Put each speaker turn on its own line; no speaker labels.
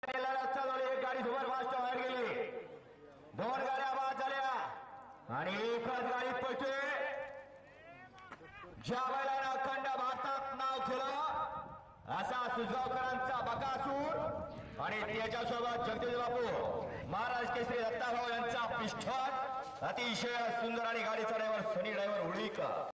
एक गाडी सुपरफास्ट बाहेर गेली, दोन गाड्या बाद झाल्या आणि एकच गाडी पळतोय. ज्या बैलानं अखंड भारतात नाव केलं असा सुजगावकरांचा बकासूर आणि त्याच्यासोबत जगदीश बापू महाराज केसरी दत्ताभाऊ यांचा पिष्ठन. अतिशय सुंदर आणि गाडीचा ड्रायव्हर सनी ड्रायव्हर उडीक.